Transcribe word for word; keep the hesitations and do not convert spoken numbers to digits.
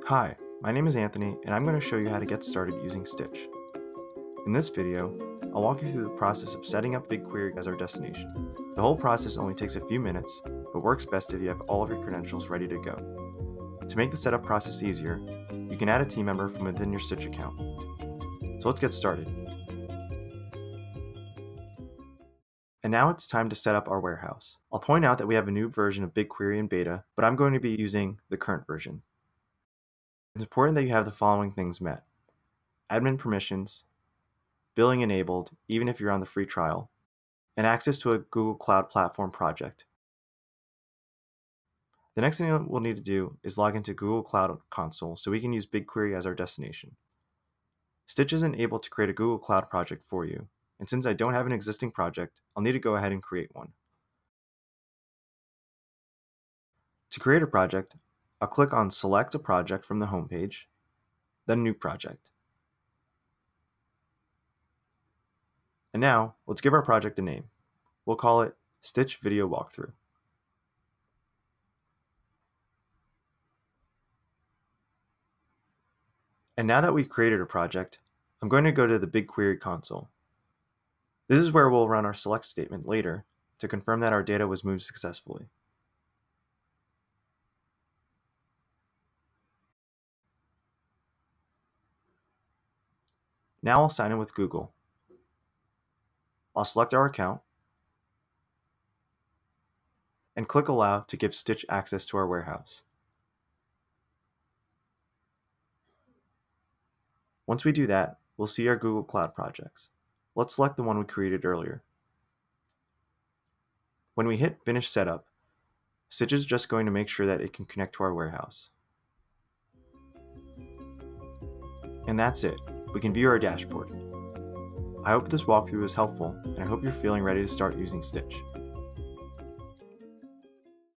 Hi, my name is Anthony, and I'm going to show you how to get started using Stitch. In this video, I'll walk you through the process of setting up BigQuery as our destination. The whole process only takes a few minutes, but works best if you have all of your credentials ready to go. To make the setup process easier, you can add a team member from within your Stitch account. So let's get started. And now it's time to set up our warehouse. I'll point out that we have a new version of BigQuery in beta, but I'm going to be using the current version. It's important that you have the following things met: admin permissions, billing enabled even if you're on the free trial, and access to a Google Cloud Platform project. The next thing we'll need to do is log into Google Cloud Console so we can use BigQuery as our destination. Stitch isn't able to create a Google Cloud project for you, and since I don't have an existing project, I'll need to go ahead and create one. To create a project, I'll click on Select a Project from the homepage, then New Project. And now, let's give our project a name. We'll call it Stitch Video Walkthrough. And now that we've created a project, I'm going to go to the BigQuery console. This is where we'll run our select statement later to confirm that our data was moved successfully. Now I'll sign in with Google. I'll select our account and click Allow to give Stitch access to our warehouse. Once we do that, we'll see our Google Cloud projects. Let's select the one we created earlier. When we hit Finish Setup, Stitch is just going to make sure that it can connect to our warehouse. And that's it. We can view our dashboard. I hope this walkthrough was helpful, and I hope you're feeling ready to start using Stitch.